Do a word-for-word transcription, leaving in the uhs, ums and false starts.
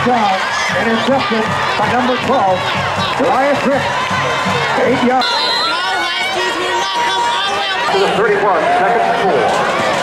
down, intercepted by number twelve, Elias Rick. Eight yards. To the thirty-one, second and four.